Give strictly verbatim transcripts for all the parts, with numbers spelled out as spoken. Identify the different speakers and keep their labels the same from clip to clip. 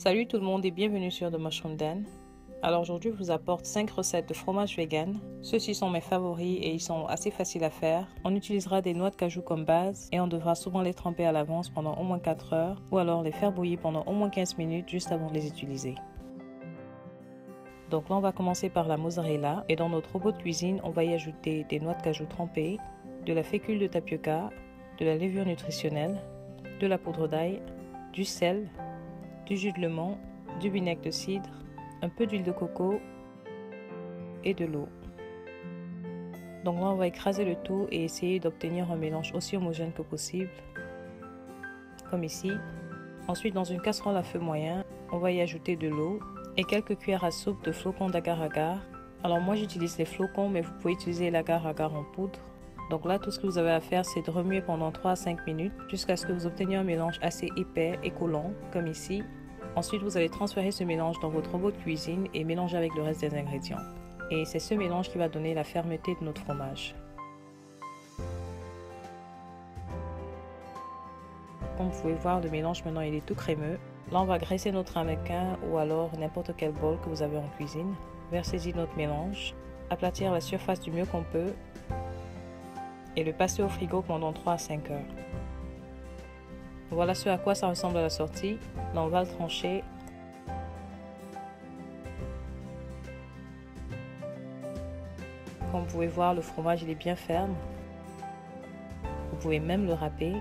Speaker 1: Salut tout le monde et bienvenue sur The Mushroom Den. Alors aujourd'hui je vous apporte cinq recettes de fromage vegan. Ceux-ci sont mes favoris et ils sont assez faciles à faire. On utilisera des noix de cajou comme base et on devra souvent les tremper à l'avance pendant au moins quatre heures ou alors les faire bouillir pendant au moins quinze minutes juste avant de les utiliser. Donc là on va commencer par la mozzarella et dans notre robot de cuisine on va y ajouter des noix de cajou trempées, de la fécule de tapioca, de la levure nutritionnelle, de la poudre d'ail, du sel, du jus de lemon, du vinaigre de cidre, un peu d'huile de coco et de l'eau. Donc là on va écraser le tout et essayer d'obtenir un mélange aussi homogène que possible, comme ici. Ensuite dans une casserole à feu moyen, on va y ajouter de l'eau et quelques cuillères à soupe de flocons d'agar-agar. Alors moi j'utilise les flocons mais vous pouvez utiliser l'agar-agar en poudre. Donc là tout ce que vous avez à faire c'est de remuer pendant trois à cinq minutes jusqu'à ce que vous obteniez un mélange assez épais et collant comme ici. Ensuite, vous allez transférer ce mélange dans votre robot de cuisine et mélanger avec le reste des ingrédients. Et c'est ce mélange qui va donner la fermeté de notre fromage. Comme vous pouvez voir, le mélange maintenant il est tout crémeux. Là, on va graisser notre ramequin ou alors n'importe quel bol que vous avez en cuisine. Versez-y notre mélange, aplatir la surface du mieux qu'on peut et le passer au frigo pendant trois à cinq heures. Voilà ce à quoi ça ressemble à la sortie. Là, on va le trancher. Comme vous pouvez voir, le fromage il est bien ferme. Vous pouvez même le râper.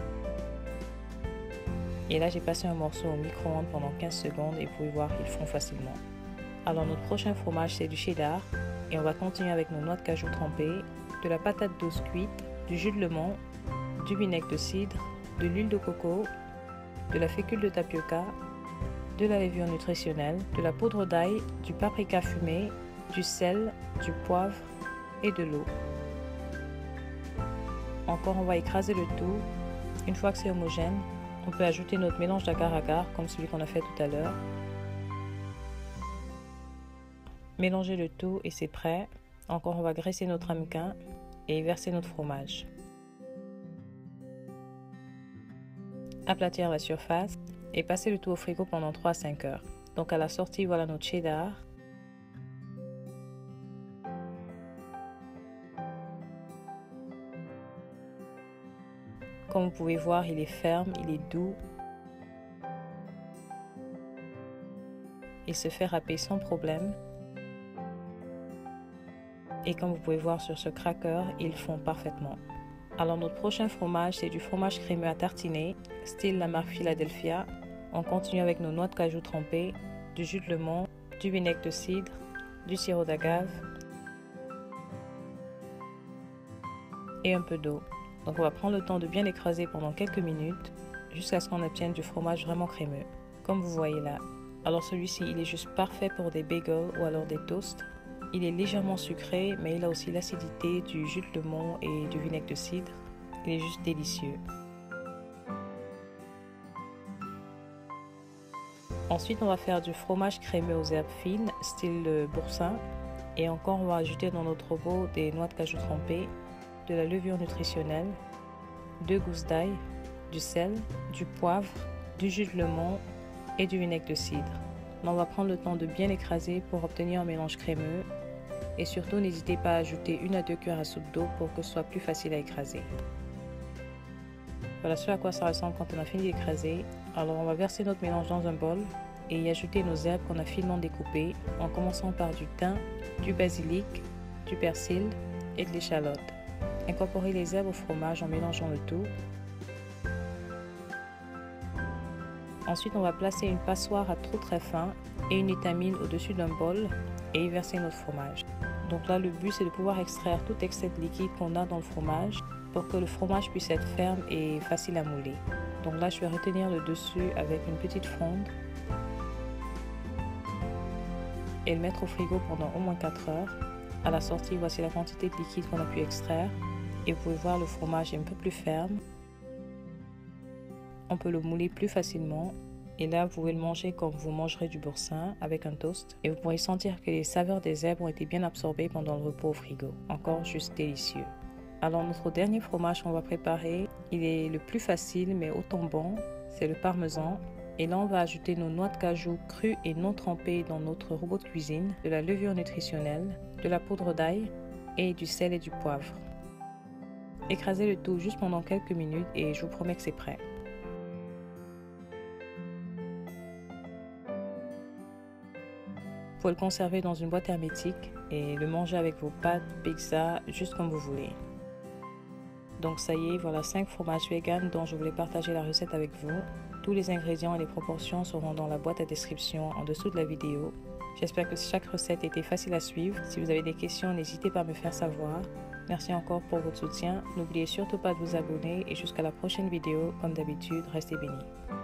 Speaker 1: Et là, j'ai passé un morceau au micro-ondes pendant quinze secondes et vous pouvez voir qu'il fond facilement. Alors, notre prochain fromage, c'est du cheddar. Et on va continuer avec nos noix de cajou trempées, de la patate douce cuite, du jus de lemon, du vinaigre de cidre, de l'huile de coco, de la fécule de tapioca, de la levure nutritionnelle, de la poudre d'ail, du paprika fumé, du sel, du poivre et de l'eau. Encore, on va écraser le tout. Une fois que c'est homogène, on peut ajouter notre mélange d'agar-agar comme celui qu'on a fait tout à l'heure. Mélanger le tout et c'est prêt. Encore, on va graisser notre ramequin et verser notre fromage. Aplatir la surface et passer le tout au frigo pendant trois à cinq heures. Donc à la sortie, voilà notre cheddar. Comme vous pouvez voir, il est ferme, il est doux. Il se fait râper sans problème. Et comme vous pouvez voir sur ce cracker, ils fond parfaitement. Alors notre prochain fromage, c'est du fromage crémeux à tartiner, style la marque Philadelphia. On continue avec nos noix de cajou trempées, du jus de lemon, du vinaigre de cidre, du sirop d'agave et un peu d'eau. Donc on va prendre le temps de bien écraser pendant quelques minutes jusqu'à ce qu'on obtienne du fromage vraiment crémeux, comme vous voyez là. Alors celui-ci, il est juste parfait pour des bagels ou alors des toasts. Il est légèrement sucré, mais il a aussi l'acidité du jus de lemon et du vinaigre de cidre. Il est juste délicieux. Ensuite, on va faire du fromage crémeux aux herbes fines, style boursin. Et encore, on va ajouter dans notre robot des noix de cajou trempées, de la levure nutritionnelle, deux gousses d'ail, du sel, du poivre, du jus de lemon et du vinaigre de cidre. Là, on va prendre le temps de bien écraser pour obtenir un mélange crémeux. Et surtout, n'hésitez pas à ajouter une à deux cuillères à soupe d'eau pour que ce soit plus facile à écraser. Voilà ce à quoi ça ressemble quand on a fini d'écraser. Alors, on va verser notre mélange dans un bol et y ajouter nos herbes qu'on a finement découpées, en commençant par du thym, du basilic, du persil et de l'échalote. Incorporez les herbes au fromage en mélangeant le tout. Ensuite, on va placer une passoire à trou très fin et une étamine au-dessus d'un bol et y verser notre fromage. Donc là, le but, c'est de pouvoir extraire tout excès de liquide qu'on a dans le fromage pour que le fromage puisse être ferme et facile à mouler. Donc là, je vais retenir le dessus avec une petite fronde et le mettre au frigo pendant au moins quatre heures. À la sortie, voici la quantité de liquide qu'on a pu extraire et vous pouvez voir le fromage est un peu plus ferme. On peut le mouler plus facilement et là vous pouvez le manger comme vous mangerez du boursin avec un toast et vous pourrez sentir que les saveurs des herbes ont été bien absorbées pendant le repos au frigo. Encore juste délicieux. Alors notre dernier fromage qu'on va préparer, il est le plus facile mais autant bon, c'est le parmesan. Et là, on va ajouter nos noix de cajou crues et non trempées dans notre robot de cuisine, de la levure nutritionnelle, de la poudre d'ail et du sel et du poivre. Écrasez le tout juste pendant quelques minutes et je vous promets que c'est prêt. Vous pouvez le conserver dans une boîte hermétique et le manger avec vos pâtes, pizza, juste comme vous voulez. Donc ça y est, voilà cinq fromages vegan dont je voulais partager la recette avec vous. Tous les ingrédients et les proportions seront dans la boîte à description en dessous de la vidéo. J'espère que chaque recette était facile à suivre. Si vous avez des questions, n'hésitez pas à me faire savoir. Merci encore pour votre soutien. N'oubliez surtout pas de vous abonner et jusqu'à la prochaine vidéo. Comme d'habitude, restez bénis.